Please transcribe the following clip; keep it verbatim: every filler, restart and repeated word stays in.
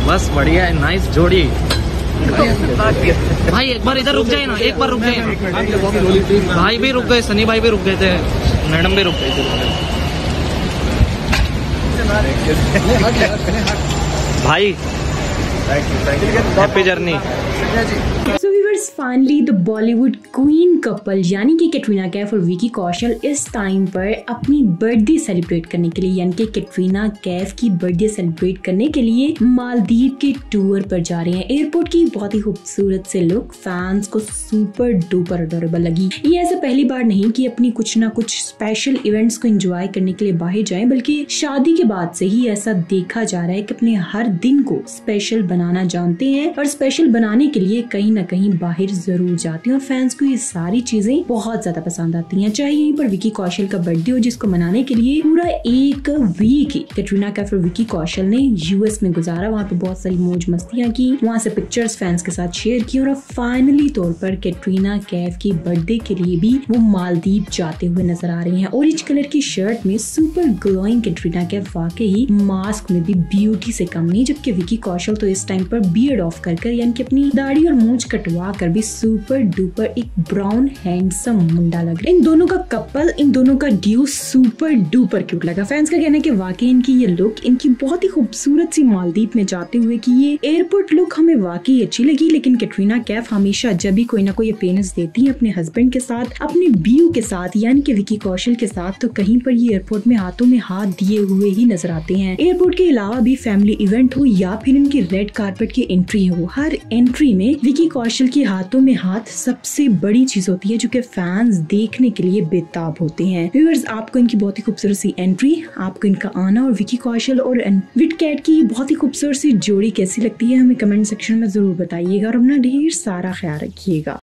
बस बढ़िया है, नाइस जोड़ी। भाई एक बार इधर रुक जाए ना, एक बार रुक जाए। भाई भी रुक गए, सनी भाई भी रुक गए थे, मैडम भी रुक गई थी। भाई happy journey. So viewers, finally the Bollywood queen couple यानी कि कैटरीना कैफ और विकी कौशल इस टाइम पर अपनी बर्थडे सेलिब्रेट करने के लिए, यानी कि कैटरीना कैफ की बर्थडे सेलिब्रेट करने के लिए मालदीव के टूर पर जा रहे हैं। एयरपोर्ट की बहुत ही खूबसूरत से लुक फैंस को सुपर डुपर अडोरेबल लगी। ये ऐसा पहली बार नहीं कि अपनी कुछ ना कुछ स्पेशल इवेंट्स को एंजॉय करने के लिए बाहर जाए, बल्कि शादी के बाद से ही ऐसा देखा जा रहा है कि अपने हर दिन को स्पेशल बनाना जानते हैं और स्पेशल बनाने के लिए कहीं ना कहीं बाहर जरूर जाते हैं। और फैंस को ये सारी चीजें बहुत ज्यादा पसंद आती हैं। चाहे यहीं पर विकी कौशल का बर्थडे हो, जिसको मनाने के लिए पूरा एक वीक ही कैटरीना कैफ और विकी कौशल ने यूएस में गुजारा। वहाँ पे बहुत सारी मौज मस्तियां की, वहाँ से पिक्चर्स फैंस के साथ शेयर की और फाइनली तौर पर कैटरीना कैफ की बर्थडे के लिए भी वो मालदीव जाते हुए नजर आ रही हैं। ऑरेंज कलर की शर्ट में सुपर ग्लोइंग कैटरीना कैफ वाकई मास्क में भी ब्यूटी से कम नहीं, जबकि विकी कौशल तो इस टाइम पर बियर्ड ऑफ कर कर यानी कि अपनी दाढ़ी और मूंछ कटवा कर भी सुपर डुपर एक ब्राउन हैंडसम मुंडा लग रहा है। इन दोनों का कपल, इन दोनों का ड्यू सुपर डुपर क्यूट लगा। फैंस का कहना है कि वाकई इनकी ये लुक, इनकी बहुत ही खूबसूरत सी मालदीव में जाते हुए की ये एयरपोर्ट लुक हमें वाकई अच्छी लगी। लेकिन कैटरीना कैफ हमेशा जब भी कोई ना कोई अपीयरेंस देती है अपने हस्बैंड के साथ, अपने बीयू के साथ यानी कि विकी कौशल के साथ, तो कहीं पर ये एयरपोर्ट में हाथों में हाथ दिए हुए ही नजर आते हैं। एयरपोर्ट के अलावा भी फैमिली इवेंट हो या फिर इनकी रेड कारपेट की एंट्री हो, हर एंट्री में विकी कौशल के हाथों में हाथ सबसे बड़ी चीज होती है जो कि फैंस देखने के लिए बेताब होते हैं। व्यूअर्स, आपको इनकी बहुत ही खूबसूरत सी एंट्री, आपको इनका आना और विकी कौशल और विट कैट की बहुत ही खूबसूरत सी जोड़ी कैसी लगती है हमें कमेंट सेक्शन में जरूर बताइएगा और अपना ढेर सारा ख्याल रखिएगा।